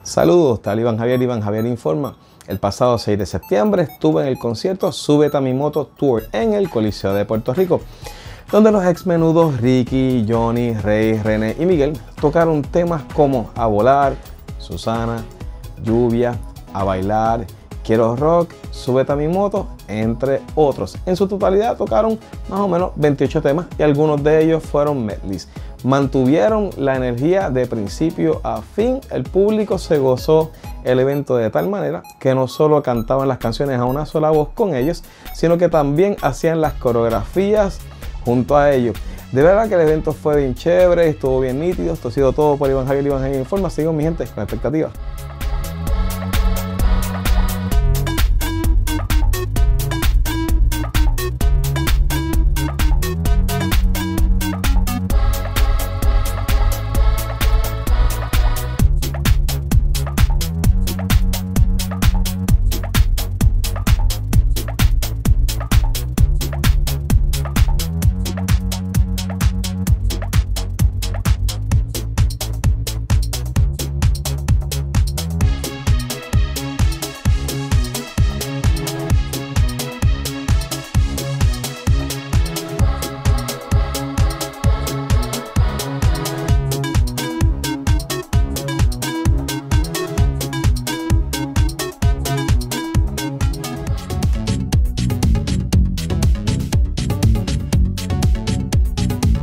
Saludos, tal Iván Javier informa. El pasado 6 de septiembre estuve en el concierto Súbete a mi moto Tour en el Coliseo de Puerto Rico, donde los ex menudos Ricky, Johnny, Rey, René y Miguel tocaron temas como A Volar, Susana, Lluvia, A Bailar, Quiero Rock, Súbete a mi moto, entre otros. En su totalidad tocaron más o menos 28 temas y algunos de ellos fueron medleys. Mantuvieron la energía de principio a fin. El público se gozó el evento de tal manera que no solo cantaban las canciones a una sola voz con ellos, sino que también hacían las coreografías junto a ellos. De verdad que el evento fue bien chévere, estuvo bien nítido. Esto ha sido todo por Iván Javier Informa. Sigan mi gente con expectativas.